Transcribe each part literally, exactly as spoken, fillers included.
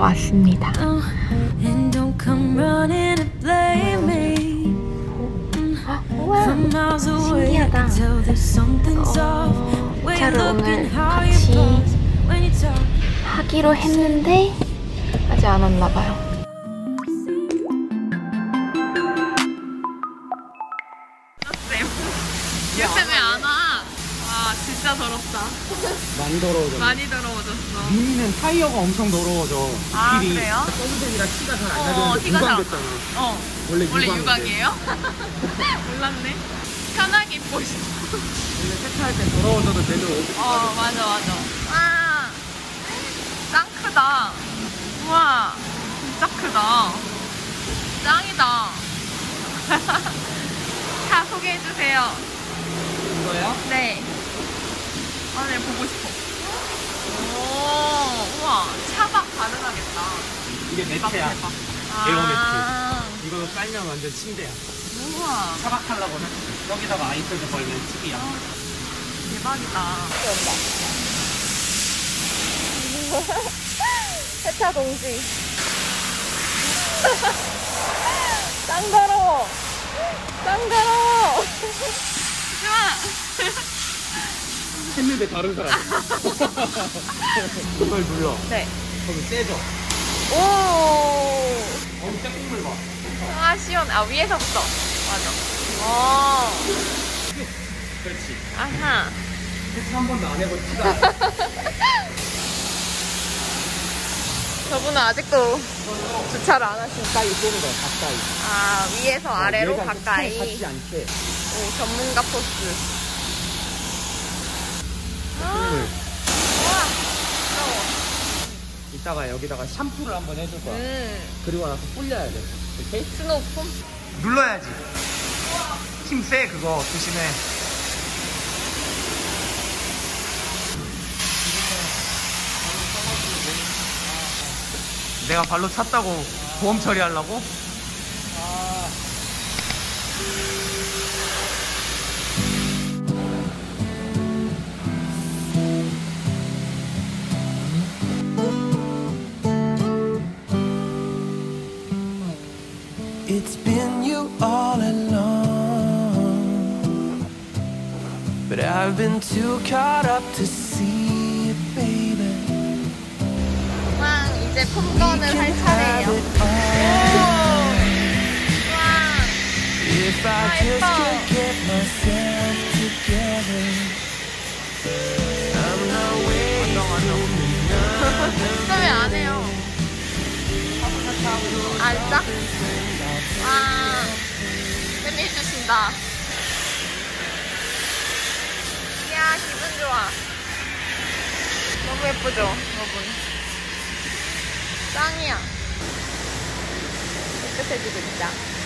왔습니다. 우와, 신기하다. 어, 이 차를 오늘 같이 하기로 했는데 아직 안 왔나봐요. 요새 왜 안 와? 와, 진짜 더럽다. 많이 더러워졌어. 많이 더러워졌어. 미니는 타이어가 엄청 더러워져. 아, 필이. 그래요? 서브색이라 티가 잘 안 어, 나는데 티가 잘 안- 유광됐잖아. 어. 원래, 원래 유광인데. 유광이에요? 몰랐네. 편하게 입고 싶어. 원래 세차할 때 더러워져도 제대로 오고. 어, 맞아, 맞아. 와, 짱 크다. 우와, 진짜 크다. 짱이다. 차 소개해주세요. 이거요? 네. 아, 네, 보고 싶어. 오, 우와, 차박 가능하겠다. 이게 매트야. 대박. 에어 아, 매트. 이거 깔면 완전 침대야. 우와, 차박하려고는 여기다가 아이패드 걸면 팁이야. 대박이다. 세차 동지. 짱 더러워. 짱 더러워. 좋아. 했는데 다른 사람. 그걸 눌러. 네. 그럼 세져. 오. 어우, 떼국물 봐. 아, 시원. 아, 위에서부터. 맞아. 어. 그렇지. 아하. 세차 한 번도 안 해본 티가 안 나. 저분은 아직도 주차를 안 하시니까. 가까이 쏘는 거야, 가까이. 아, 위에서 아래로 얘가 가까이. 닿지 않게. 오, 전문가 포스. 아, 을 우와. 부러워. 이따가 여기다가 샴푸를 한번 해줄 거야. 음. 그리고 나서 불려야 돼. 오케이? 스노우폼? 눌러야지. 힘 세, 그거. 조심해. 내가 발로 찼다고 보험 처리하려고? It's been you all along, but I've been too caught up to see it, baby. 와, 이제 폼건을 할 차례예요. 와, If I just could get myself together, I'm not waiting 진짜 왜 안 해요? 알짜? 와, 쌤이 해주신다. 이야, 기분 좋아. 너무 예쁘죠, 여러분? 짱이야. 깨끗해지고 있다.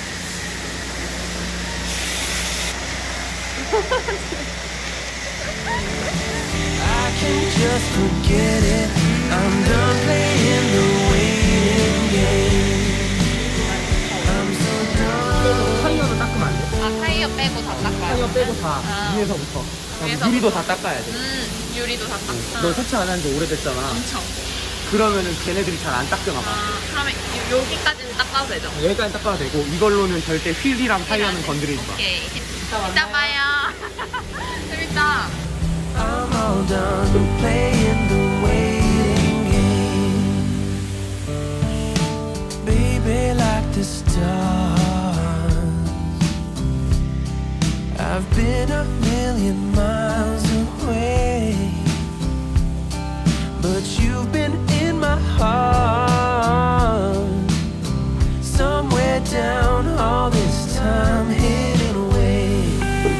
I can just forget it. I'm done playing the waiting game. I'm so done. 타이어도 닦으면 안 돼. 아, 타이어 빼고 다 닦아요? 타이어 빼고 다 아. 위에서부터. 위에서부터. 유리도 다 닦아야 돼. 음, 유리도 다 닦아. 너 세차 안 한 지 오래됐잖아. 엄청. 그러면은 걔네들이 잘 안 닦여나 봐. 아, 그러면 요- 여기까지는 닦아도 되죠? 여기까지 닦아도 되고 이걸로는 절대 휠이랑 타이어는 건드리지 마. 오케이. 이따 봐요. 재밌다. I'm all done playing the waiting game. Baby, like the stars, I've been a million miles away, but you've been in my heart, somewhere down all this time hidden away.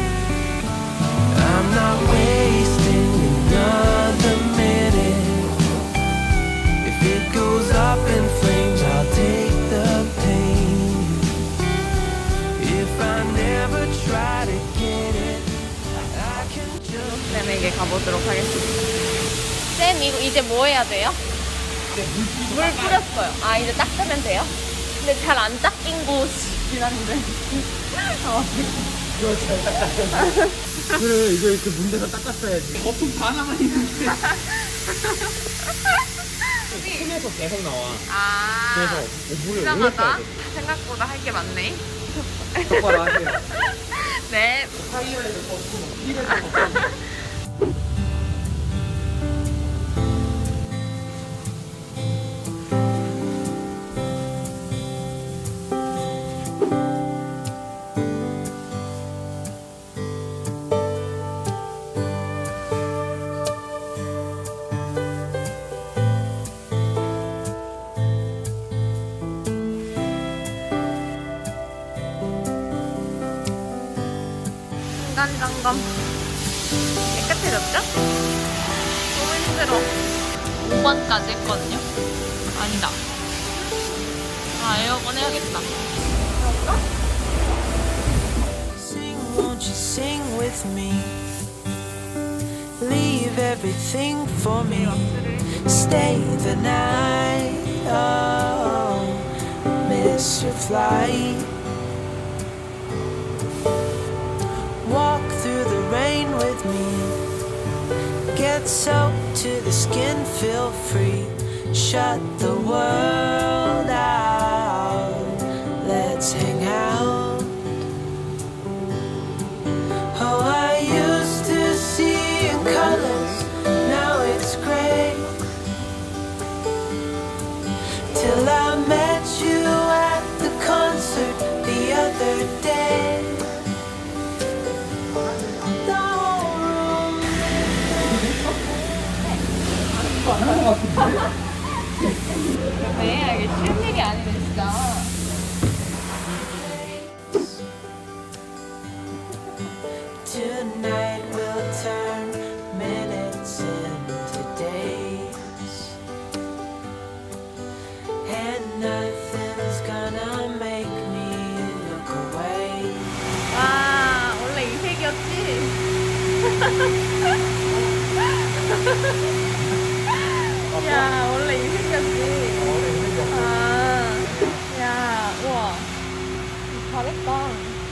I'm not wasting another minute. If it goes up in flames, I'll take the pain. If I never try to get it, I can just 쌤에게 가보도록 하겠습니다. 쌤, 이거 이제 뭐 해야 돼요? 물 뿌렸어요. 아, 이제 닦으면 돼요? 근데 잘 안 닦인 곳이긴 한데. 어. 이거 잘 닦았어. 그래, 이거 이렇게 문대서 닦았어야지. 거품 다 남아있는데. 손에서 계속 나와. 아. 그래서 물을 오래 이상하다. 써야 돼. 생각보다 할 게 많네. 똑바로 하세요. 네. 타이어에서 걷고 힐에서 걷고. 중간점검 깨끗해졌죠? 너무 힘들어. 오 번까지 했거든요? 아니다. 아, 에어건 해야겠다. Sing, won't you sing with me? Leave everything for me. Stay the night. Oh, miss your flight. Walk through the rain with me. Get soaked to the skin, feel free. Shut the world out. Let's hang out. Oh, I used to see in colors, now it's gray. Till I met you at the concert the other day. The whole room. 네, 이게 쉬운 일이 아니네, 진짜. Tonight we'll turn minutes into days, and nothing's gonna make me look away. 와, 원래 이 색이었지? 야, 원래 이 색이었지? 아, 야, 우와. 잘했다.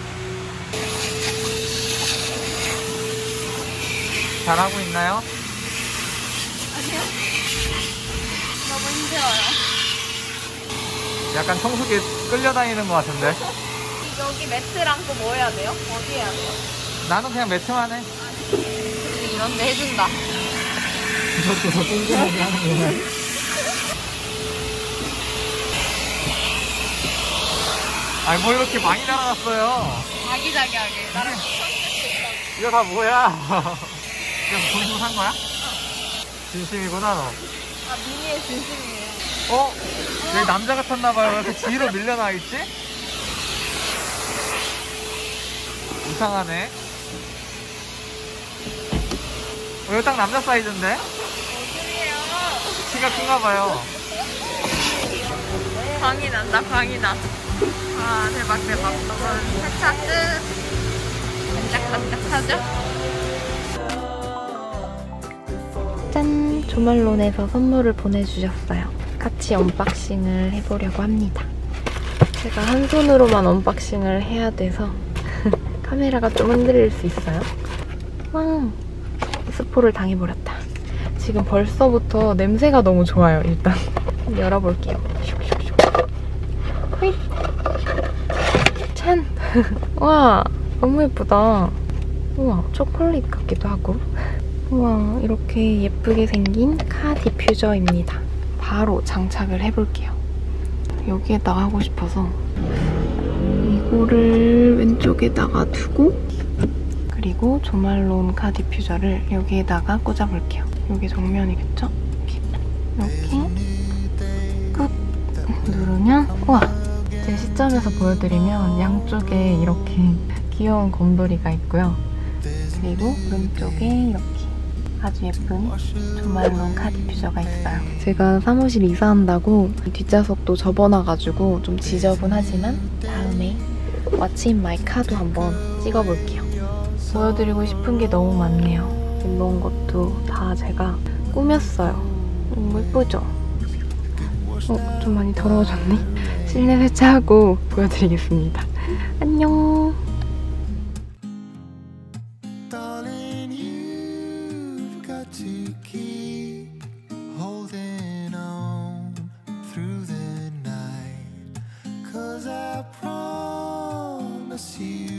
잘하고 있나요? 아니요? 너무 힘들어요. 약간 청소기에 끌려다니는 것 같은데. 여기 매트랑 또 뭐 해야 돼요? 어디 해야 돼요? 나는 그냥 매트만 해. 근데 이런 데 해준다. 이것도 더 꼼꼼하게 하는 거야. 아니 뭐 이렇게 많이 달아놨어요. 자기자기하게. 나랑 이거 다 뭐야? 이거 돈주고 산 거야? 진심이구나 너. 아, 미니의 진심이에요. 어? 여기 남자 같았나봐요. 왜 이렇게 뒤로 밀려나 있지? 이상하네. 어, 이거 딱 남자 사이즈인데? 어디에요? 키가 큰가봐요. 광이 난다, 광이 나. 아, 대박, 대박. 너무 세차 끝. 반짝반짝하죠? 짠! 조말론에서 선물을 보내주셨어요. 같이 언박싱을 해보려고 합니다. 제가 한 손으로만 언박싱을 해야 돼서 카메라가 좀 흔들릴 수 있어요. 왕! 스포를 당해버렸다. 지금 벌써부터 냄새가 너무 좋아요, 일단. 열어볼게요. 슉슉슉. 호잇! 짠! 와, 너무 예쁘다. 우와, 초콜릿 같기도 하고. 우와, 이렇게 예쁘게 생긴 카 디퓨저입니다. 바로 장착을 해볼게요. 여기에다가 하고 싶어서 이거를 왼쪽에다가 두고 그리고 조말론 카 디퓨저를 여기에다가 꽂아볼게요. 여기 정면이겠죠? 이렇게 끝 누르면 우와! 제 시점에서 보여드리면 양쪽에 이렇게 귀여운 곰돌이가 있고요. 그리고 오른쪽에 이렇게 아주 예쁜 조말론 카 디퓨저가 있어요. 제가 사무실 이사한다고 뒷좌석도 접어놔가지고 좀 지저분하지만 다음에 What's in my car도 한번 찍어볼게요. 보여드리고 싶은 게 너무 많네요. 이런 것도 다 제가 꾸몄어요. 너무 예쁘죠? 어, 좀 많이 더러워졌네? 실내 세차하고 보여드리겠습니다. 안녕! Darling, you've got to keep holding on. I promise you